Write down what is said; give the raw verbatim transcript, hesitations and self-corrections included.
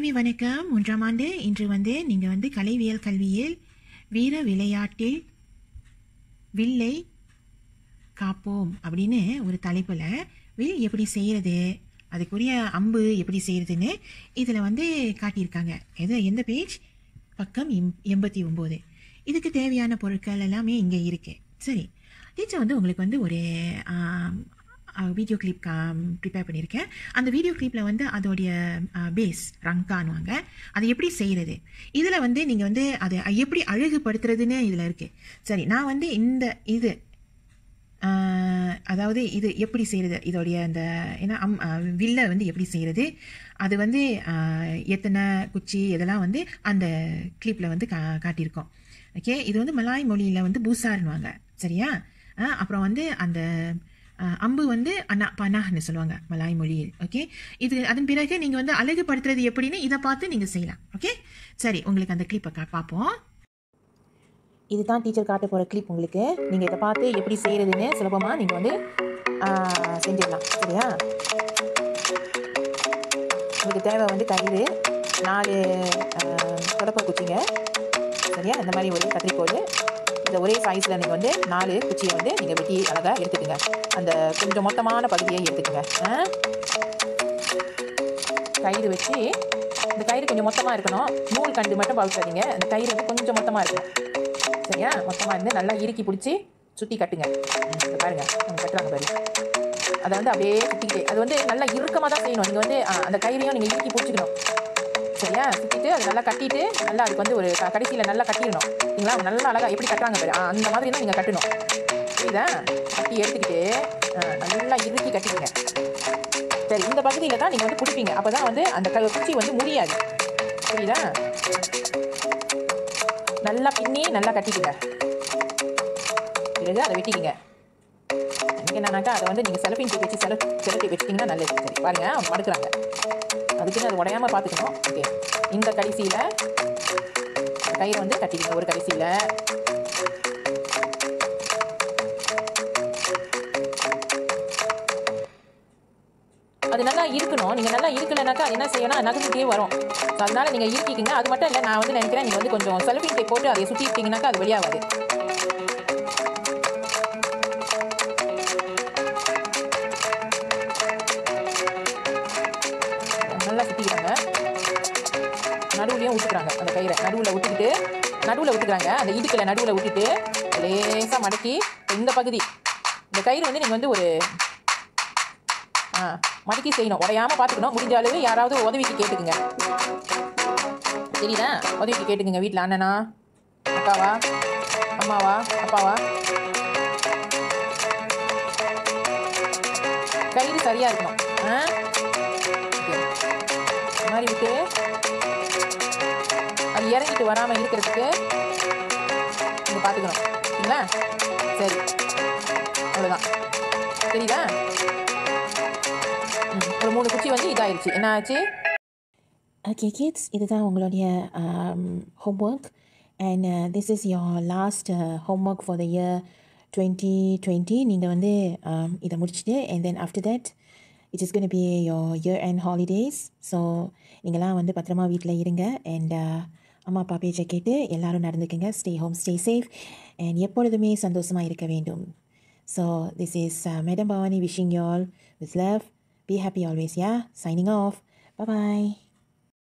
மாணவி வணக்கம். மூன்றாம் ஆண்டு. இன்று வந்து நீங்கள் வந்து கலைவியல் கல்வியில் வீர விளையாட்டில் வில்லை காப்போம் அப்படின்னு ஒரு தலைப்பில் வில் எப்படி செய்கிறது, அதுக்குரிய அம்பு எப்படி செய்கிறதுன்னு இதில் வந்து காட்டியிருக்காங்க. எது எந்த பேஜ்? பக்கம் எம் எண்பத்தி ஒம்பது. இதுக்கு தேவையான பொருட்கள் எல்லாமே இங்கே இருக்குது. சரி, டீச்சர் வந்து உங்களுக்கு வந்து ஒரு வீடியோ கிளிப் ப்ரிப்பேர் பண்ணியிருக்கேன். அந்த வீடியோ கிளிப்பில் வந்து அதோடைய பேஸ் ரங்கானுவாங்க, அதை எப்படி செய்கிறது, இதில் வந்து நீங்கள் வந்து அதை எப்படி அழகுபடுத்துறதுன்னு இதில் இருக்குது. சரி, நான் வந்து இந்த இது அதாவது இது எப்படி செய்கிறது, இதோடைய அந்த ஏன்னா அம் வில்லை வந்து எப்படி செய்கிறது, அது வந்து எத்தனை குச்சி இதெல்லாம் வந்து அந்த கிளிப்பில் வந்து கா காட்டியிருக்கோம். ஓகே, இது வந்து மலாய் மொழியில் வந்து பூசாருன்னுவாங்க. சரியா? அப்புறம் வந்து அந்த அம்பு வந்து அண்ணா பனான்னு சொல்லுவாங்க மலாய் மொழியில். ஓகே, இது அதன் பிறகு நீங்கள் வந்து அழகுபடுத்துறது எப்படின்னு இதை பார்த்து நீங்கள் செய்யலாம். ஓகே, சரி, உங்களுக்கு அந்த கிளிப்பை கா பார்ப்போம். இதுதான் டீச்சர் காட்ட போகிற கிளிப். உங்களுக்கு நீங்கள் இதை பார்த்து எப்படி செய்கிறதுன்னு சுலபமாக நீங்கள் வந்து செஞ்சிடலாம். சரியா? உங்களுக்கு தேவை வந்து கயிறு, நாலு தொடப்ப குச்சிங்க. சரியா? இந்த மாதிரி ஒரு கத்திரிக்கோள், இந்த ஒரே சைஸில் நீங்கள் வந்து நாலு குச்சியை வந்து நீங்கள் வெட்டி அழகாக எடுத்துக்கோங்க. அந்த கொஞ்சம் மொத்தமான பகுதியை எடுத்துக்கோங்க. கயிறு வச்சு, இந்த கயிறு கொஞ்சம் மொத்தமாக இருக்கணும். நூல் கண்டு மட்டும் பழுக்காதீங்க. அந்த கயிறு வந்து கொஞ்சம் மொத்தமாக இருக்கணும். சரியா? மொத்தமாக இருந்து நல்லா இறுக்கி பிடிச்சி சுற்றி கட்டுங்க. பாருங்கள், அவங்க கட்டுறாங்க பாரு. அதை வந்து அப்படியே சுற்றிக்கிட்டே, அது வந்து நல்லா இறுக்கமாக தான் செய்யணும். நீங்கள் வந்து அந்த கயிறையும் நீங்கள் இறுக்கி பிடிச்சிக்கணும். சரியா? சுற்றிட்டு அதை நல்லா கட்டிட்டு நல்லா அதுக்கு வந்து ஒரு கடைசியில் நல்லா கட்டிடணும். சரிங்களா? அவங்க நல்லா அழகாக எப்படி கட்டுறாங்க பாரு, அந்த மாதிரி தான் நீங்கள் கட்டணும். புரியுதா? கட்டி எடுத்துக்கிட்டு நல்லா இறுக்கி கட்டிடுங்க. சரி, இந்த பகுதியில் தான் நீங்கள் வந்து பிடிப்பீங்க. அப்போ தான் வந்து அந்த க குச்சி வந்து முடியாது. புரியுதா? நல்லா பின்னி நல்லா கட்டிக்குங்க. பிறகு அதை வெட்டிக்குங்க. எனக்கு என்னன்னாக்கா அதை வந்து நீங்கள் செலஃபின் டேப் வச்சு செல செலட்டி வச்சிட்டிங்கன்னா நல்லது. சரி, பாருங்கள், அவங்க மடுக்கிறாங்க. அதுக்குன்னு அது உடையாமல் பார்த்துக்கணும். ஓகே, இந்த கடைசியில் கயிறை வந்து கட்டிக்கணும். ஒரு கடைசியில் அது நல்லா இருக்கணும். நீங்கள் நல்லா இருக்கலைனாக்கா அது என்ன செய்யணும், நகர்ந்துட்டே வரும். ஸோ அதனால் நீங்கள் இருக்கிக்கிங்க. அது மட்டும் இல்லை, நான் வந்து நினைக்கிறேன் நீங்கள் வந்து கொஞ்சம் செலஃபின் டேப் போட்டு அதை சுற்றிட்டிங்கனாக்கா அது வெளியாகாது. நல்லா சுற்றிக்கிறாங்க. நடுவுலையும் விட்டுக்கிறாங்க. அந்த கயிறை நடுவில் விட்டுக்கிட்டு நடுவில் விட்டுக்கிறாங்க. அந்த இடுக்கில் நடுவில் விட்டுட்டு லேசாக மடக்கி இந்த பகுதி இந்த கயிறு வந்து நீங்கள் வந்து ஒரு ஆ மடக்கி செய்யணும். உடையாமல் பார்த்துக்கணும். முடிஞ்ச அளவு யாராவது உதவிக்கு கேட்டுக்குங்க. சரிதா? உதவிக்கு கேட்டுக்குங்க. வீட்டில் அண்ணனா, அக்காவா, அம்மாவா, அப்பாவா. கயிறு சரியாக இருக்கணும். ஆ இந்த மாதிரி விட்டு அது இறங்கிட்டு வராமல் இருக்கிறதுக்கு நீங்கள் பார்த்துக்கணும். சரிங்களா? சரி, அவ்வளோதான். சரிதா? ஒரு மூணு குச்சி வந்து இதாகிடுச்சு. என்ன ஆச்சு? ஓகே கிட்ஸ், இதுதான் உங்களுடைய homework. And this is your last homework for the year twenty twenty. நீங்கள் வந்து இதை முடிச்சுட்டு and then after that it is gonna be your year and holidays. So நீங்களாம் வந்து பத்திரமா வீட்டில் இருங்க. அண்ட் அம்மா அப்பா பேச்சை கேட்டு எல்லோரும் நடந்துக்குங்க. Stay home, stay safe, and எப்பொழுதுமே சந்தோஷமாக இருக்க வேண்டும். So this is madam Bhavani wishing you all with love. Be happy always, yeah? Signing off. Bye-bye.